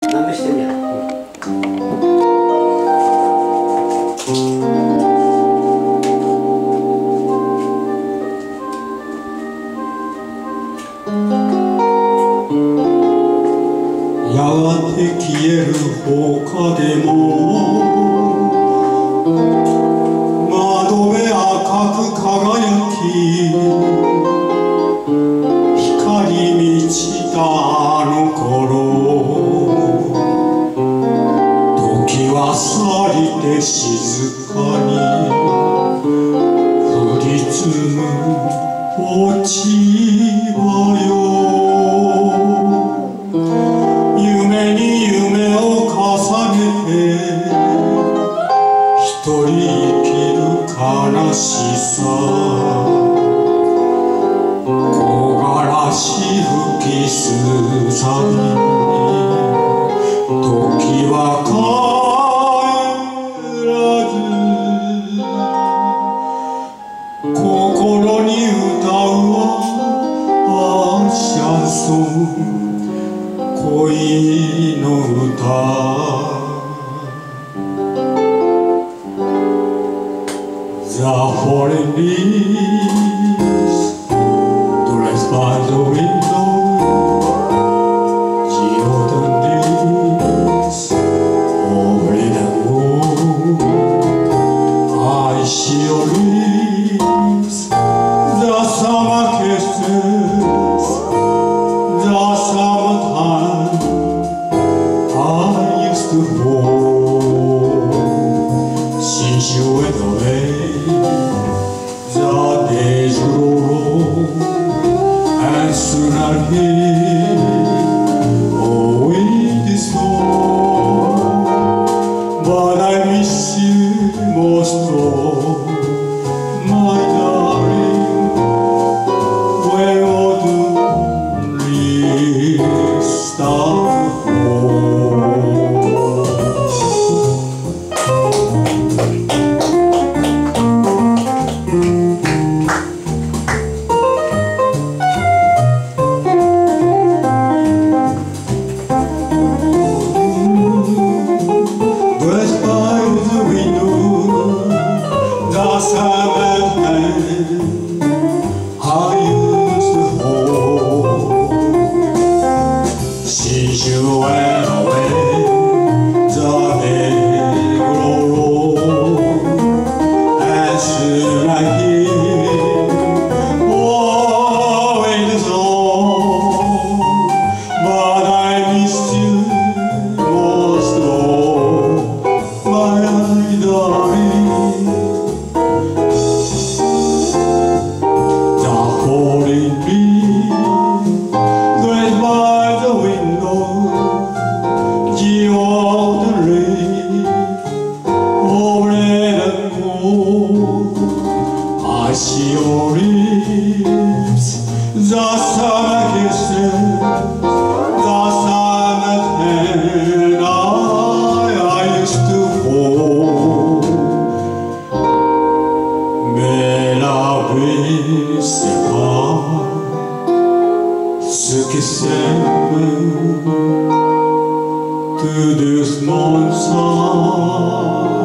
何でしてんねや。 やがて消える放課でも窓辺赤く輝き光満ちたあの頃時は去りて静かに降り積む落ち葉よ夢に夢を重ねて一人生きる悲しさ木枯らし吹きすさび時は帰らず心に歌うはシャンソン恋の歌 The falling leaves dressed by the window The autumn days already gone I see your lips The summer kisses The summertime I used to hold Since you went away The days grow And soon I'll hear Oh, wind is gone But I miss you most of all My darling When autumn leaves start to fall Dressed by the window, the summer hand I used to hold. Since you went away, the day grow old, and soon I hear oh, it is all, but I miss you most of all, my darling. The falling leaves dressed by the window, the autumn rain already gone. I see your lips, the summer kisses, the summer hand I used to hold. Mais la vie sépare ceux qui s'aiment tout doucement ensemble.